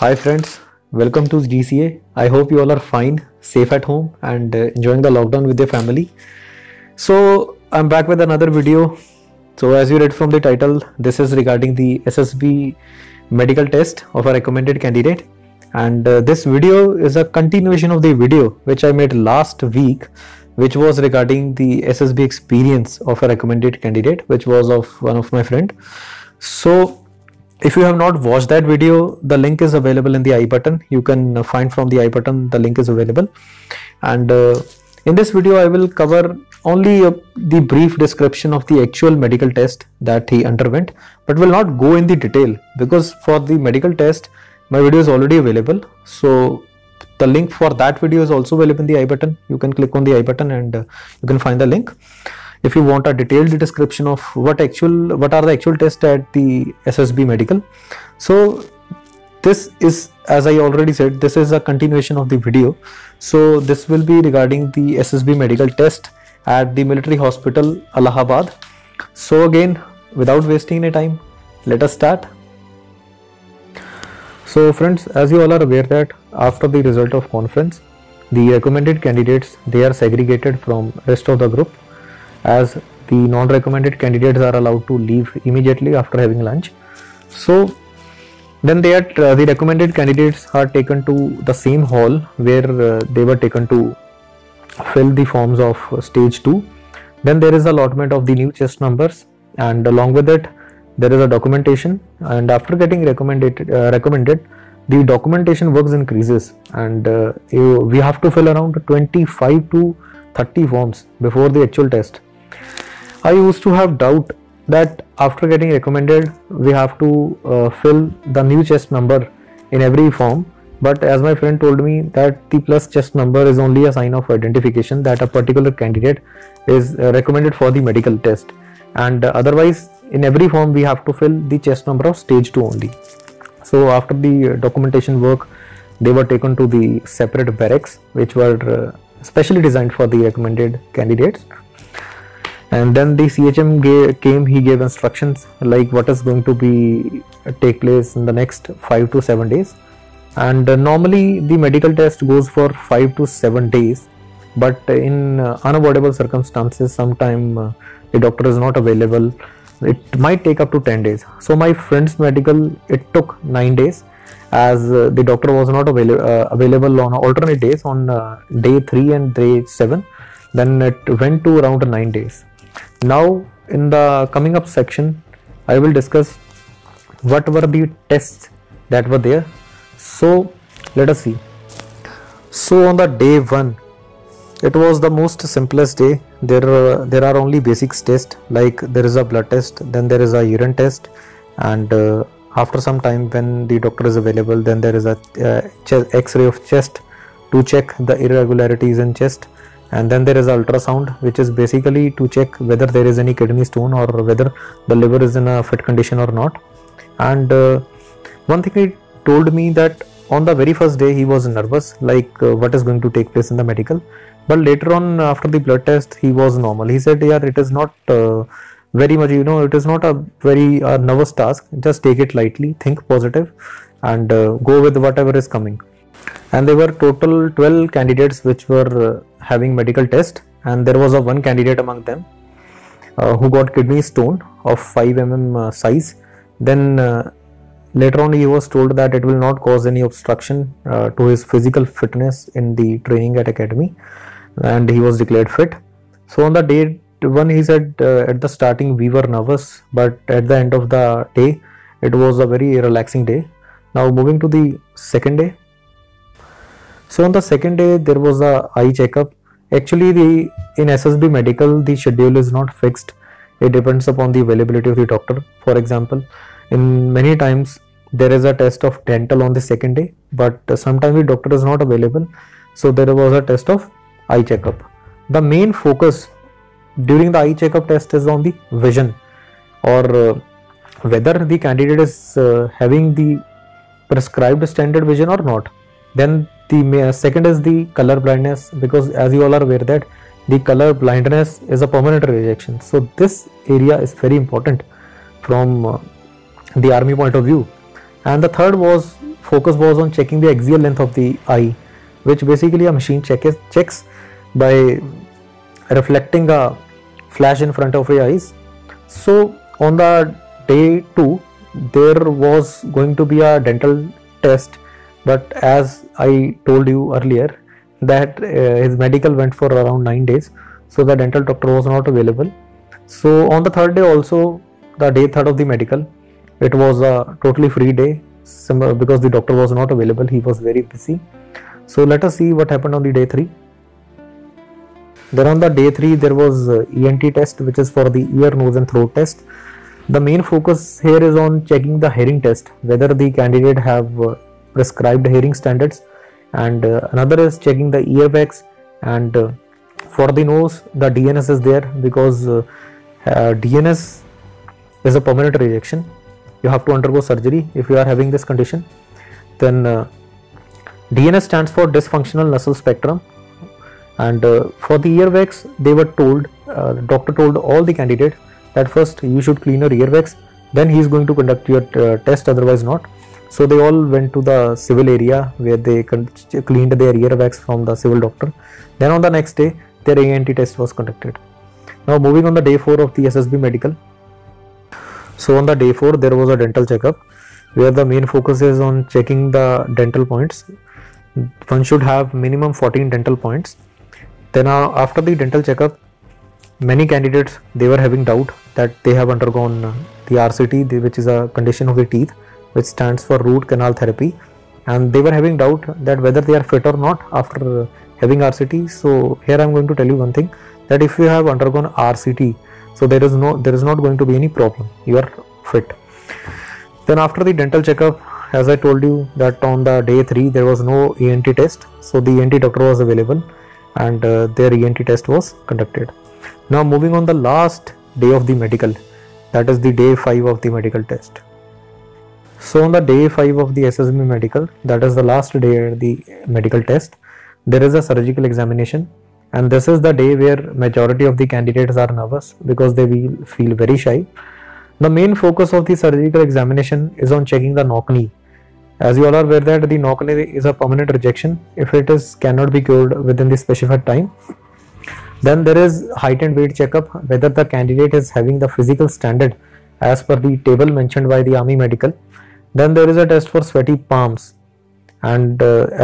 Hi friends, welcome to GCA. I hope you all are fine, safe at home and enjoying the lockdown with your family. So I'm back with another video. So as you read from the title, this is regarding the SSB medical test of a recommended candidate. And this video is a continuation of the video which I made last week, which was regarding the SSB experience of a recommended candidate, which was of one of my friend. So if you have not watched that video, the link is available in the I button. You can find from the I button, the link is available. And in this video, I will cover only the brief description of the actual medical test that he underwent, but will not go in the detail because for the medical test, my video is already available. So the link for that video is also available in the I button. You can click on the I button and you can find the link. If you want a detailed description of what are the actual tests at the SSB medical. So this is, as I already said, this is a continuation of the video. So this will be regarding the SSB medical test at the military hospital Allahabad. So again, without wasting any time, let us start. So friends, as you all are aware that after the result of conference, the recommended candidates, they are segregated from rest of the group, as the non-recommended candidates are allowed to leave immediately after having lunch. So then the recommended candidates are taken to the same hall where they were taken to fill the forms of stage 2. Then there is allotment of the new chest numbers, and along with it there is a documentation, and after getting recommended the documentation works increases, and we have to fill around 25 to 30 forms before the actual test. I used to have doubt that after getting recommended we have to fill the new chest number in every form, but as my friend told me that the plus chest number is only a sign of identification that a particular candidate is recommended for the medical test, and otherwise in every form we have to fill the chest number of stage 2 only. So after the documentation work, they were taken to the separate barracks which were specially designed for the recommended candidates. And then the CHM came, he gave instructions like what is going to be take place in the next 5 to 7 days. And normally the medical test goes for 5 to 7 days, but in unavoidable circumstances, sometime the doctor is not available, it might take up to 10 days. So my friend's medical, it took 9 days, as the doctor was not available on alternate days on day 3 and day 7. Then it went to around 9 days. Now in the coming up section, I will discuss what were the tests that were there. So let us see. So on the day 1, it was the most simplest day. There are only basics tests, like there is a blood test, then there is a urine test, and after some time when the doctor is available, then there is a X-ray of chest to check the irregularities in chest, and then there is ultrasound, which is basically to check whether there is any kidney stone or whether the liver is in a fit condition or not. And one thing he told me that on the very first day he was nervous, like what is going to take place in the medical, but later on after the blood test he was normal. He said, yeah, it is not very much, it is not a very nervous task, just take it lightly, think positive and go with whatever is coming. And there were total 12 candidates which were having medical test, and there was one candidate among them who got kidney stone of 5 mm size. Then later on he was told that it will not cause any obstruction to his physical fitness in the training at academy, and he was declared fit. So on the day 1, he said at the starting we were nervous, but at the end of the day it was a very relaxing day. Now moving to the second day. So on the second day there was a eye checkup. Actually in SSB medical the schedule is not fixed. It depends upon the availability of the doctor. For example, in many times there is a test of dental on the second day, but sometimes the doctor is not available, so there was a test of eye checkup. The main focus during the eye checkup test is on the vision, or whether the candidate is having the prescribed standard vision or not. Then the second is the color blindness, because as you all are aware that the color blindness is a permanent rejection. So this area is very important from the army point of view. And the third was focus was on checking the axial length of the eye, which basically a machine checks by reflecting a flash in front of your eyes. So on the day 2 there was going to be a dental test, but as I told you earlier that his medical went for around 9 days, so the dental doctor was not available. So on the third day also, the day 3rd of the medical, it was a totally free day because the doctor was not available, he was very busy. So let us see what happened on the day 3. Then on the day 3 there was ENT test, which is for the ear, nose and throat test. The main focus here is on checking the hearing test, whether the candidate have prescribed hearing standards, and another is checking the earwax, and for the nose the DNS is there, because DNS is a permanent rejection. You have to undergo surgery if you are having this condition. Then DNS stands for dysfunctional nasal spectrum, and for the earwax they were told, the doctor told all the candidates that first you should clean your earwax, then he is going to conduct your test, otherwise not. So they all went to the civil area where they cleaned their earwax from the civil doctor. Then on the next day their ENT test was conducted. Now moving on the day 4 of the SSB medical. So on the day 4 there was a dental checkup where the main focus is on checking the dental points. One should have minimum 14 dental points. Then after the dental checkup, many candidates, they were having doubt that they have undergone the RCT, which is a condition of the teeth, which stands for root canal therapy, and they were having doubt that whether they are fit or not after having RCT. So here I am going to tell you one thing, that if you have undergone RCT, so there is not going to be any problem, you are fit. Then after the dental checkup, as I told you that on the day 3 there was no ENT test, so the ENT doctor was available and their ENT test was conducted. Now moving on the last day of the medical, that is the day 5 of the medical test. So on the day 5 of the SSB medical, that is the last day of the medical test, there is a surgical examination, and this is the day where majority of the candidates are nervous because they will feel very shy. The main focus of the surgical examination is on checking the knock knee. As you all are aware that the knock knee is a permanent rejection if it cannot be cured within the specified time. Then there is height and weight checkup, whether the candidate is having the physical standard as per the table mentioned by the Army Medical. Then there is a test for sweaty palms, and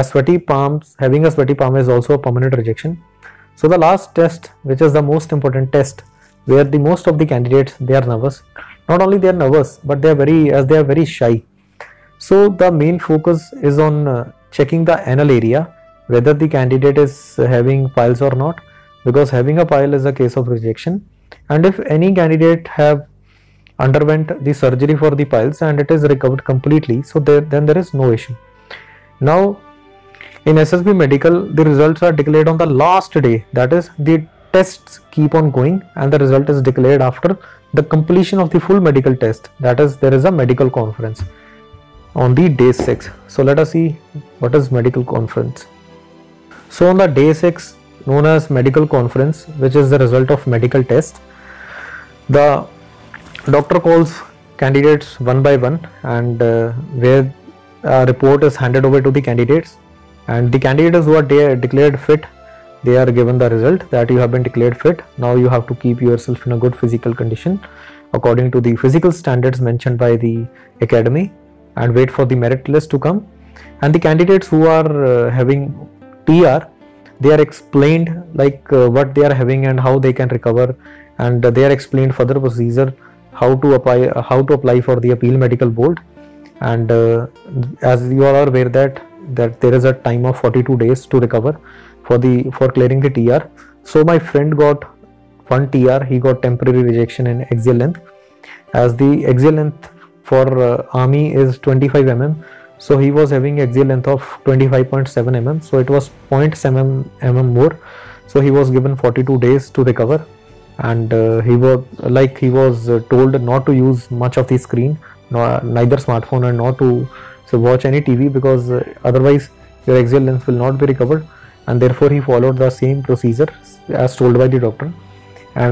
having a sweaty palm is also a permanent rejection. So the last test, which is the most important test, where the most of the candidates, they are nervous. Not only they are nervous, but they are very shy. So the main focus is on checking the anal area, whether the candidate is having piles or not, because having a pile is a case of rejection. And if any candidate have underwent the surgery for the piles and it is recovered completely, so then there is no issue. Now in SSB medical, the results are declared on the last day, that is the tests keep on going and the result is declared after the completion of the full medical test, that is there is a medical conference on the day 6. So let us see what is medical conference. So on the day 6, known as medical conference, which is the result of medical test, the doctor calls candidates one by one, and where a report is handed over to the candidates, and the candidates who are declared fit, they are given the result that you have been declared fit. Now you have to keep yourself in a good physical condition according to the physical standards mentioned by the academy, and wait for the merit list to come. And the candidates who are having TR, they are explained like what they are having and how they can recover, and they are explained further procedure, how to apply for the appeal medical board. And as you all are aware that there is a time of 42 days to recover for clearing the TR. So my friend got one TR, he got temporary rejection in axial length, as the axial length for army is 25 mm, so he was having axial length of 25.7 mm, so it was 0.7 mm more, so he was given 42 days to recover. And he was told not to use much of the screen, neither smartphone, and not to watch any TV, because otherwise your axial length will not be recovered. And therefore he followed the same procedure as told by the doctor. And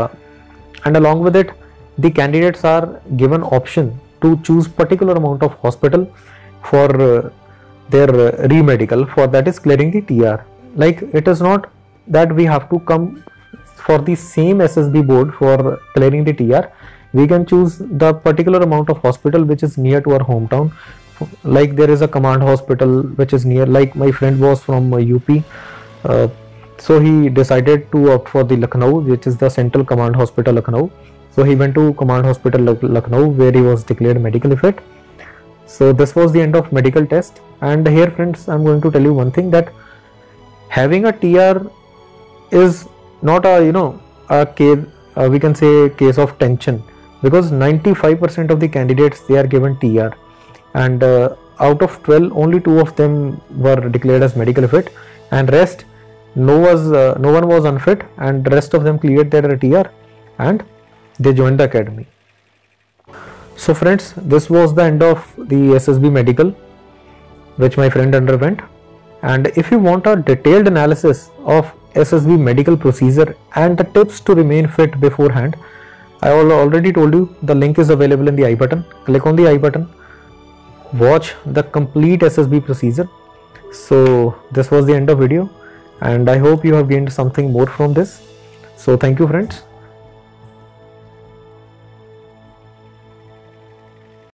along with it, the candidates are given option to choose particular amount of hospital for their re-medical, for that is clearing the TR. Like, it is not that we have to come for the same SSB board for clearing the TR. We can choose the particular amount of hospital which is near to our hometown. Like, there is a command hospital which is near, like my friend was from UP, so he decided to opt for the Lucknow, which is the central command hospital Lucknow. So he went to command hospital Lucknow, where he was declared medically fit. So this was the end of medical test. And here friends, I'm going to tell you one thing, that having a TR is not a, you know, a case, we can say case of tension, because 95% of the candidates, they are given TR, and out of 12 only 2 of them were declared as medically fit, and rest no one was unfit, and the rest of them cleared their TR and they joined the academy. So friends, this was the end of the SSB medical which my friend underwent. And if you want a detailed analysis of SSB medical procedure and the tips to remain fit beforehand, I already told you the link is available in the I button. Click on the I button, watch the complete SSB procedure. So this was the end of video, and I hope you have gained something more from this. So thank you friends.